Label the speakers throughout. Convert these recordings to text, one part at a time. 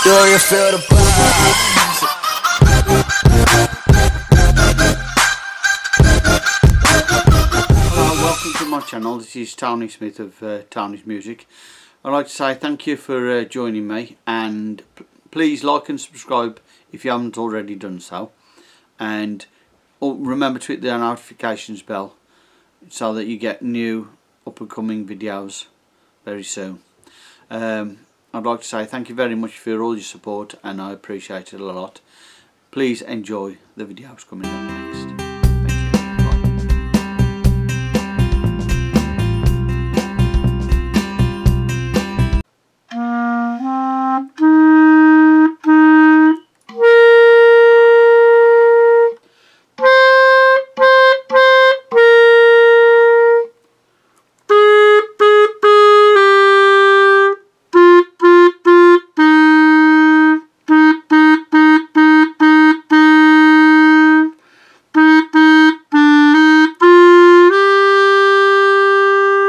Speaker 1: Do you feel the buzz? Hello, welcome to my channel. This is Tony Smith of Tony's Music. I'd like to say thank you for joining me, and please like and subscribe if you haven't already done so, and remember to hit the notifications bell so that you get new up and coming videos very soon. I'd like to say thank you very much for all your support, and I appreciate it a lot. Please enjoy the videos coming up next.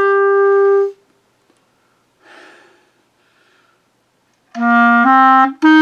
Speaker 2: Bye.